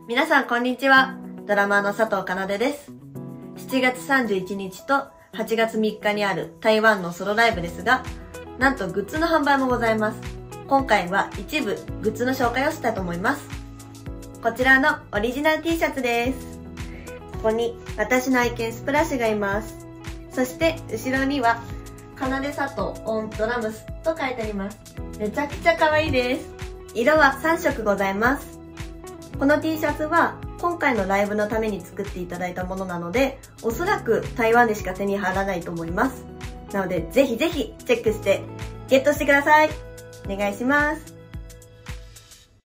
皆さんこんにちは。ドラマーの佐藤奏です。7月31日と8月3日にある台湾のソロライブですが、なんとグッズの販売もございます。今回は一部グッズの紹介をしたいと思います。こちらのオリジナル T シャツです。ここに私の愛犬スプラッシュがいます。そして後ろには奏佐藤オンドラムスと書いてあります。めちゃくちゃ可愛いです。色は3色ございます。この T シャツは今回のライブのために作っていただいたものなので、おそらく台湾でしか手に入らないと思います。なのでぜひぜひチェックしてゲットしてください。お願いします。